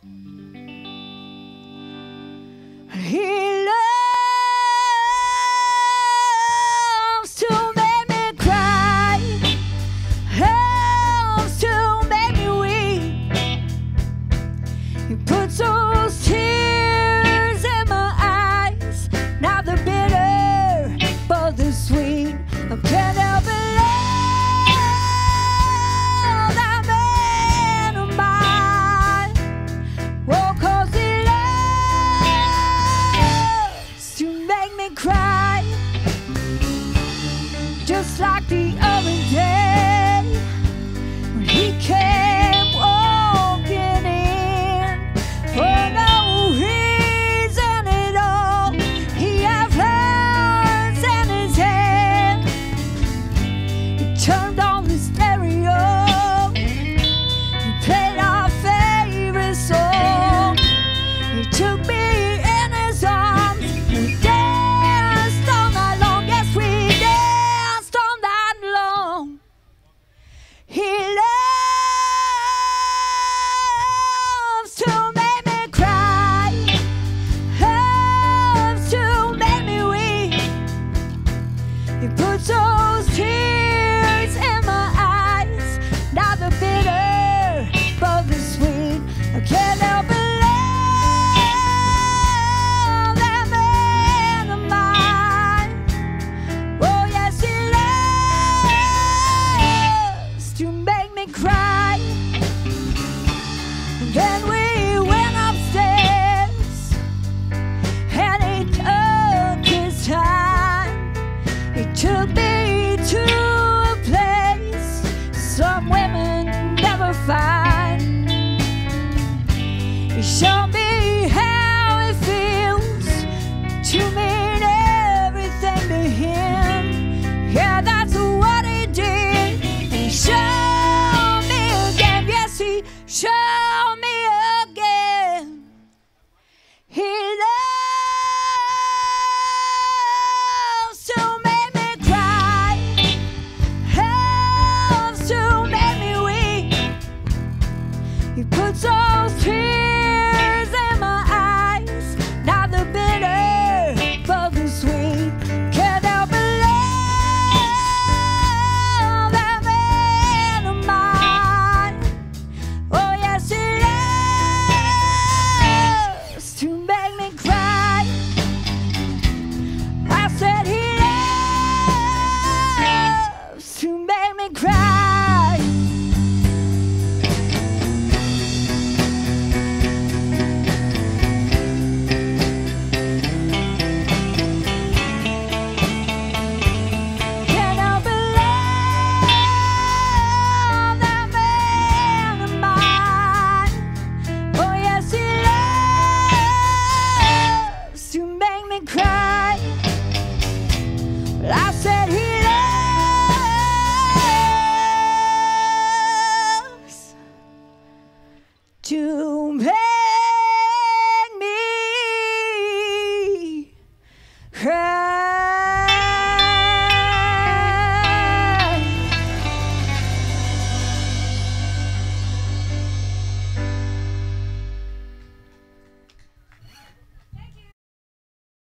He loves to make me cry, loves to make me weep. He puts those tears in my eyes, not the bitter, but the sweet. I can't help it. Cry just like the other day when he came walking in for no reason at all. He had flowers in his hand. He turned on the stereo. He played our favorite song. He took me in his arms and he puts those tears in my eyes, not the bitter, but the sweet. I can't help but love that man of mine. Oh yes, he loves to make me cry. And then we went upstairs, and he took his time. He took me to a place some women never find. He showed me how it feels to mean everything to him. Yeah, that's what he did. He showed me again. Yes, he showed me again. He he puts those tears